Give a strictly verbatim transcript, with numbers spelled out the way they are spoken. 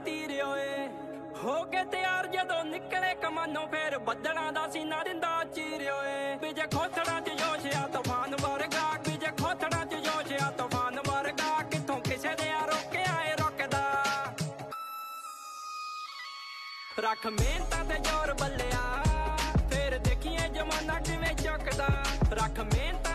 तीर होए हो के तैयार जदों निकले कमानों फिर बदलां दा सीना दिंदा चीर होए विजे खोथड़ा च जोश आ तूफान वर्गा विजे खोथड़ा च जोश आ तूफान वर्गा किथों किसे दे रोके आए रोकदा रख मेहनत ते जोर बल्लिया फिर देखिए जमाना किवें चुकदा रख मेहनत